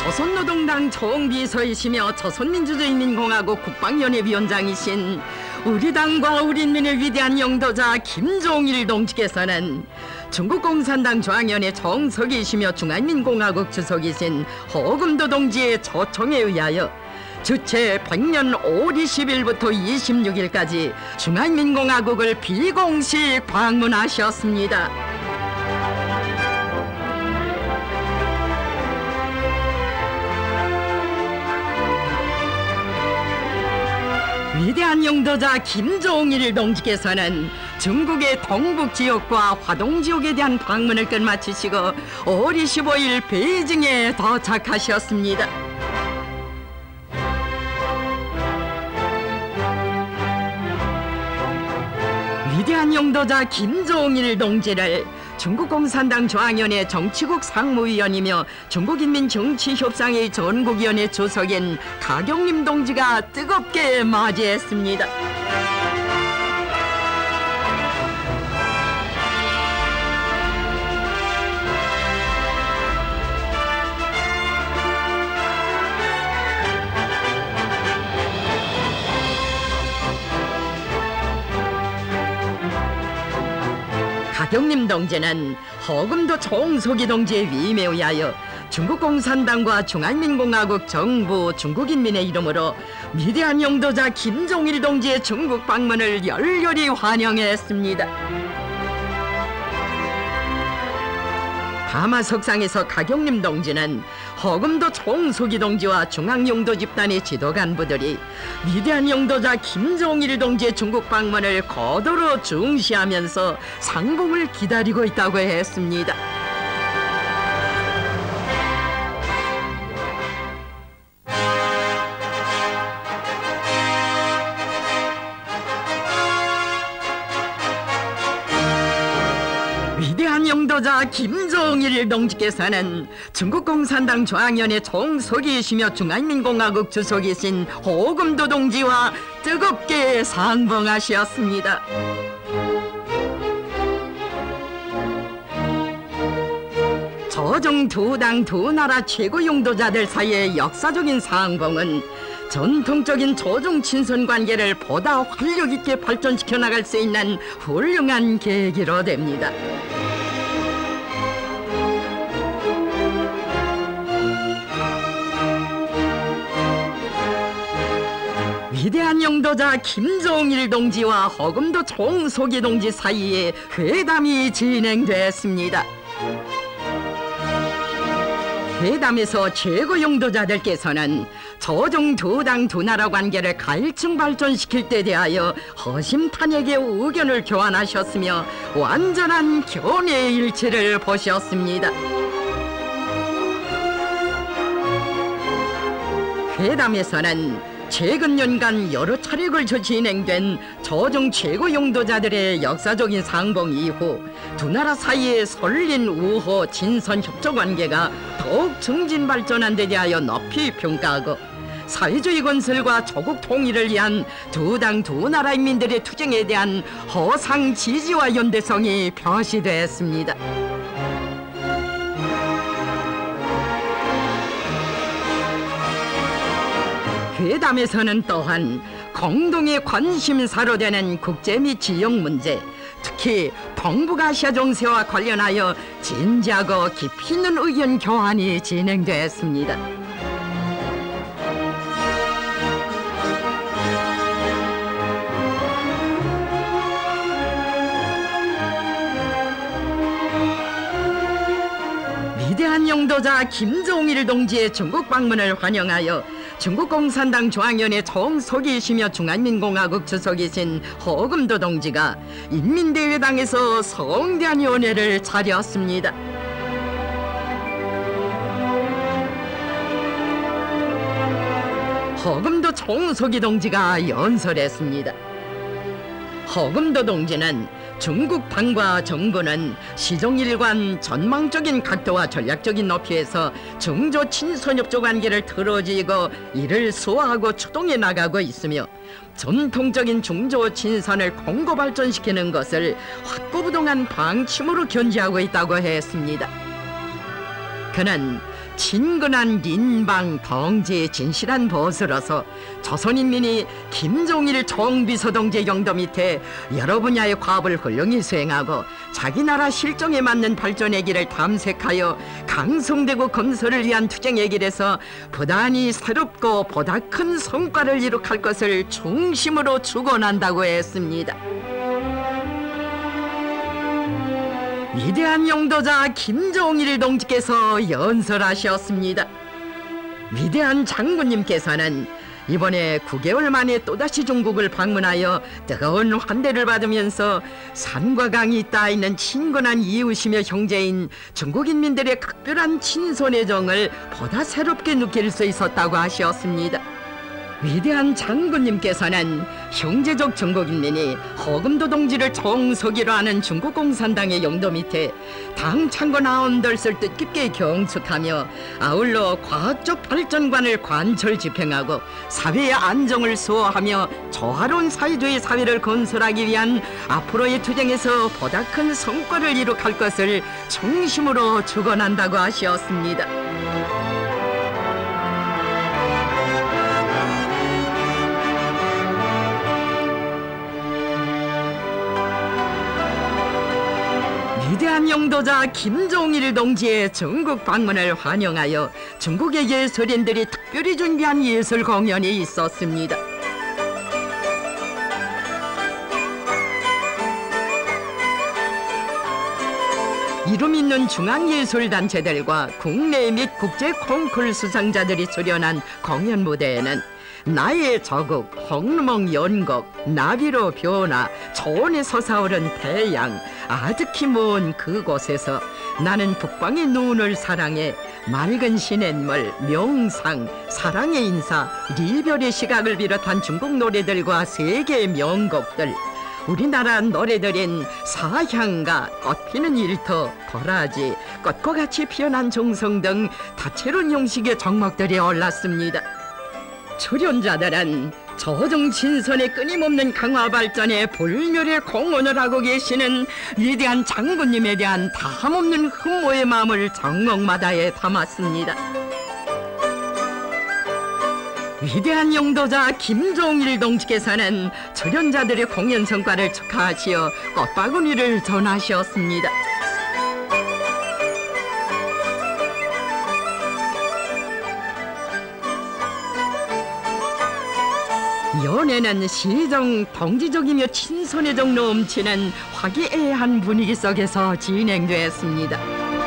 조선노동당 총비서이시며 조선민주주의인민공화국 국방연합위원장이신 우리 당과 우리 인민의 위대한 영도자 김종일 동지께서는 중국공산당 중앙위원회 정석이시며 중화인민공화국 주석이신 허금도 동지의 초청에 의하여 주체 100년 5월 20일부터 26일까지 중화인민공화국을 비공식 방문하셨습니다. 위대한 영도자 김종일 동지께서는 중국의 동북지역과 화동지역에 대한 방문을 끝마치시고 5월 25일 베이징에 도착하셨습니다. 위대한 영도자 김종일 동지를 중국공산당 중앙위원회 정치국 상무위원이며 중국인민정치협상회 전국위원회 주석인 가경림 동지가 뜨겁게 맞이했습니다. 가경림 동지는 허금도 총소기 동지의 위임에 의하여 중국공산당과 중화인민공화국 정부 중국인민의 이름으로 위대한 영도자 김종일 동지의 중국 방문을 열렬히 환영했습니다. 가마석상에서 가경림 동지는 허금도 총소기 동지와 중앙영도 집단의 지도 간부들이 위대한 영도자 김종일 동지의 중국 방문을 거도로 중시하면서 상봉을 기다리고 있다고 했습니다. 위대한 영도자 김종일 동지께서는 중국공산당 중앙위원회 총석이시며 중화인민공화국 주석이신 허금도 동지와 뜨겁게 상봉하셨습니다. 조중 두 당 두 나라 최고 영도자들 사이의 역사적인 상봉은 전통적인 조중 친선 관계를 보다 활력 있게 발전시켜 나갈 수 있는 훌륭한 계기로 됩니다. 위대한 영도자 김종일 동지와 허금도 총소기 동지 사이에 회담이 진행됐습니다. 회담에서 최고 영도자들께서는 조중 두 당 두 나라 관계를 갈증 발전시킬 때 대하여 허심탄회하게 의견을 교환하셨으며 완전한 견해의 일치를 보셨습니다. 회담에서는 최근 연간 여러 차례 걸쳐 진행된 조중 최고 영도자들의 역사적인 상봉 이후 두 나라 사이의 설린 우호 진선 협조 관계가 더욱 증진 발전한 데 대하여 높이 평가하고 사회주의 건설과 조국 통일을 위한 두 당 두 나라 인민들의 투쟁에 대한 허상 지지와 연대성이 표시됐습니다. 회담에서는 또한 공동의 관심사로 되는 국제 및 지역 문제, 특히 동북아시아 정세와 관련하여 진지하고 깊이 있는 의견 교환이 진행됐습니다. 위대한 영도자 김종일 동지의 중국 방문을 환영하여 중국공산당 중앙위원회 총석이시며 중화인민공화국 주석이신 허금도 동지가 인민대회당에서 성대한 연회를 차렸습니다. 허금도 총석이 동지가 연설했습니다. 허금도 동지는 중국 당과 정부는 시종일관 전망적인 각도와 전략적인 높이에서 중조 친선협조 관계를 틀어지고 이를 수호하고 추동해 나가고 있으며 전통적인 중조 친선을 공고 발전시키는 것을 확고부동한 방침으로 견지하고 있다고 했습니다. 그는 친근한 린방 덩지의 진실한 보수로서 조선인민이 김종일 정비서동지의 영도 밑에 여러 분야의 과업을 훌륭히 수행하고 자기 나라 실정에 맞는 발전의 길을 탐색하여 강성되고 건설을 위한 투쟁의 길에서 부단히 새롭고 보다 큰 성과를 이룩할 것을 중심으로 주권한다고 했습니다. 위대한 영도자 김종일 동지께서 연설하셨습니다. 위대한 장군님께서는 이번에 9개월 만에 또다시 중국을 방문하여 뜨거운 환대를 받으면서 산과 강이 따있는 친근한 이웃이며 형제인 중국인민들의 각별한 친손의 정을 보다 새롭게 느낄 수 있었다고 하셨습니다. 위대한 장군님께서는 형제적 중국인민이 허금도 동지를 정석이로 하는 중국공산당의 영도 밑에 당 창건 아흔덜을 뜻깊게 경축하며 아울러 과학적 발전관을 관철 집행하고 사회의 안정을 수호하며 조화로운 사회주의 사회를 건설하기 위한 앞으로의 투쟁에서 보다 큰 성과를 이룩할 것을 중심으로 주권한다고 하셨습니다. 위대한 영도자 김종일 동지의 중국 방문을 환영하여 중국의 예술인들이 특별히 준비한 예술 공연이 있었습니다. 이름 있는 중앙예술단체들과 국내 및 국제 콩쿨 수상자들이 출연한 공연 무대에는 나의 저국, 홍루몽 연곡, 나비로 변화, 초원에 솟아오른 태양, 아득히 먼 그곳에서 나는 북방의 눈을 사랑해, 맑은 시냇물, 명상, 사랑의 인사, 리별의 시각을 비롯한 중국 노래들과 세계의 명곡들, 우리나라 노래들인 사향가, 꽃피는 일터, 도라지, 꽃과 같이 피어난 종성 등 다채로운 형식의 종목들이 올랐습니다. 출연자들은 조정친선의 끊임없는 강화 발전에 불멸의 공헌을 하고 계시는 위대한 장군님에 대한 다함없는 흠모의 마음을 정곡마다에 담았습니다. 위대한 영도자 김종일 동지께서는 출연자들의 공연 성과를 축하하시어 꽃바구니를 전하셨습니다. 연회는 시정 동지적이며 친선의 정 넘치는 화기애애한 분위기 속에서 진행되었습니다.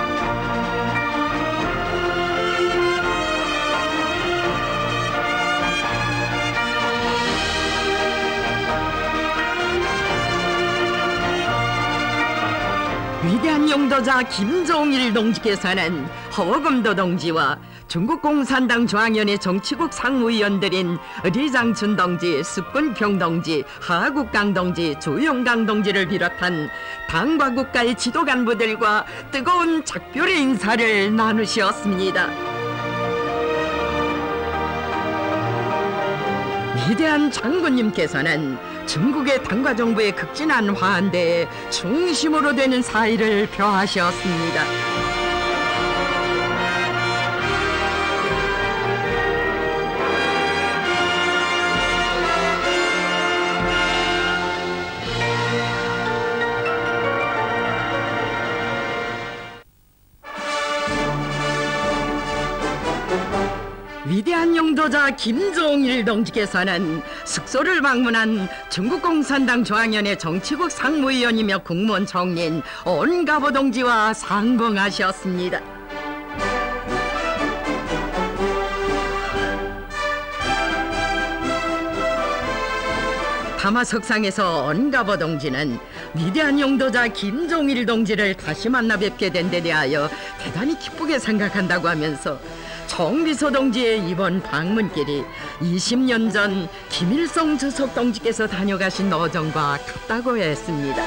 위대한 영도자 김종일 동지께서는 허금도 동지와 중국공산당 중앙위원회 정치국 상무위원들인 리장춘 동지, 습근평 동지, 하국강 동지, 조용강 동지를 비롯한 당과 국가의 지도 간부들과 뜨거운 작별의 인사를 나누셨습니다. 위대한 장군님께서는 중국의 당과 정부의 극진한 환대에 중심으로 되는 사의를 표하셨습니다. 위대한 영도자 김종일 동지께서는 숙소를 방문한 중국공산당 중앙위원회 정치국 상무위원이며 국무원 총리인 온가보 동지와 상봉하셨습니다. 담화석상에서 온가보 동지는 위대한 영도자 김종일 동지를 다시 만나 뵙게 된 데 대하여 대단히 기쁘게 생각한다고 하면서 정비서 동지의 이번 방문길이 20년 전 김일성 주석 동지께서 다녀가신 어정과 같다고 했습니다.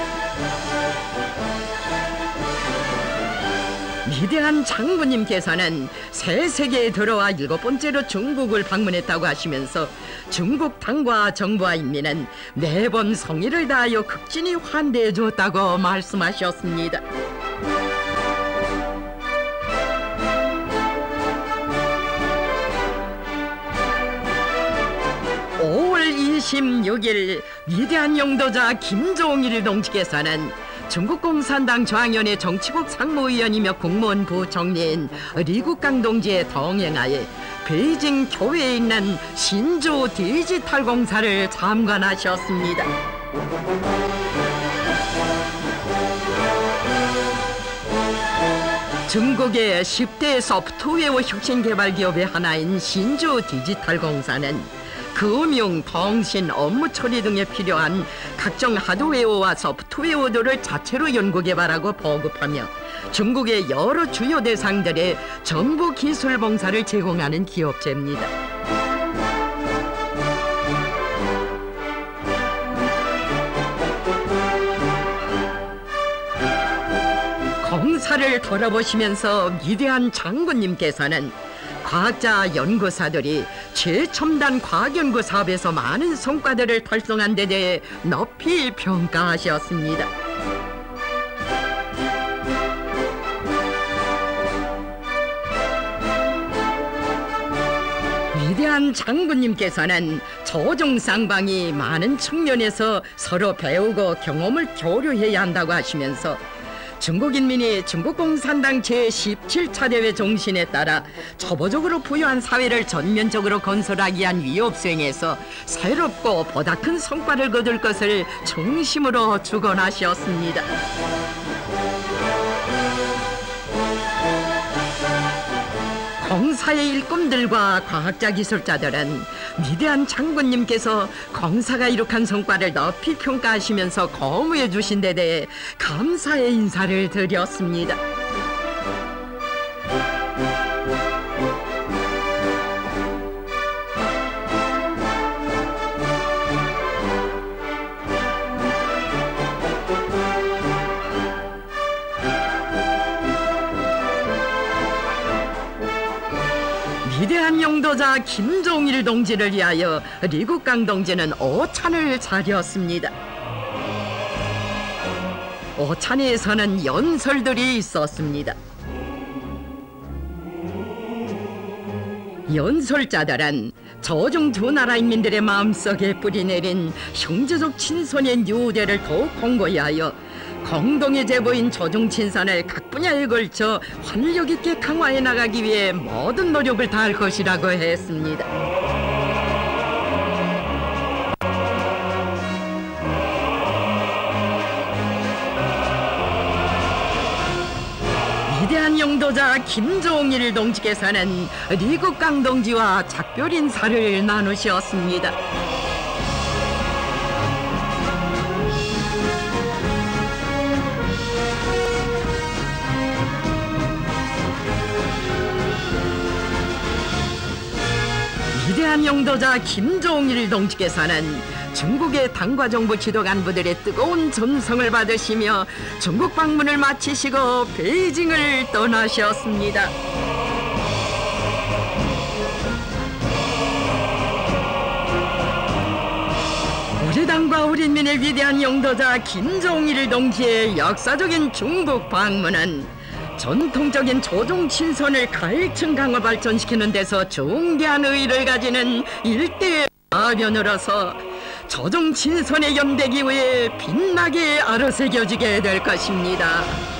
위대한 장군님께서는 새 세계에 들어와 7번째로 중국을 방문했다고 하시면서 중국 당과 정부와 인민은 매번 성의를 다하여 극진히 환대해 주었다고 말씀하셨습니다. 16일 위대한 영도자 김종일 동지께서는 중국 공산당 중앙위원회 정치국 상무위원이며 국무원 부총리인 리국강 동지의 동행하에 베이징 교외에 있는 신주 디지털 공사를 참관하셨습니다. 중국의 10대 소프트웨어 혁신 개발 기업의 하나인 신주 디지털 공사는 금융, 통신, 업무 처리 등에 필요한 각종 하드웨어와 소프트웨어들을 자체로 연구 개발하고 보급하며 중국의 여러 주요 대상들의 정보 기술 봉사를 제공하는 기업체입니다. 공사를 돌아보시면서 위대한 장군님께서는 과학자 연구사들이 최첨단 과학연구 사업에서 많은 성과들을 달성한 데 대해 높이 평가하셨습니다. 위대한 장군님께서는 조종상방이 많은 측면에서 서로 배우고 경험을 교류해야 한다고 하시면서 중국 인민이 중국 공산당 제17차 대회 정신에 따라 초보적으로 부유한 사회를 전면적으로 건설하기 위한 위협 수행에서 새롭고 보다 큰 성과를 거둘 것을 중심으로 주권하셨습니다. 공사의 일꾼들과 과학자 기술자들은 위대한 장군님께서 공사가 이룩한 성과를 높이 평가하시면서 공유해 주신 데 대해 감사의 인사를 드렸습니다. 위대한 영도자 김종일 동지를 위하여 리국강 동지는 오찬을 차렸습니다. 오찬에서는 연설들이 있었습니다. 연설자들은 조중 두 나라 인민들의 마음속에 뿌리내린 형제적 친선의 유대를 더욱 공고히 하여 공동의 제보인 조중 친선을 각 분야에 걸쳐 활력 있게 강화해 나가기 위해 모든 노력을 다할 것이라고 했습니다. 위대한 영도자 김종일 동지께서는 리국강 동지와 작별 인사를 나누셨습니다. 위대한 영도자 김종일 동지께서는 중국의 당과 정부 지도 간부들의 뜨거운 전성을 받으시며 중국 방문을 마치시고 베이징을 떠나셨습니다. 우리 당과 우리 민의 위대한 영도자 김종일 동지의 역사적인 중국 방문은 전통적인 조종 친선을 가일층 강화 발전시키는 데서 중대한 의의를 가지는 일대의 파변으로서 조종 친선의 연대기 위해 빛나게 아로새겨지게 될 것입니다.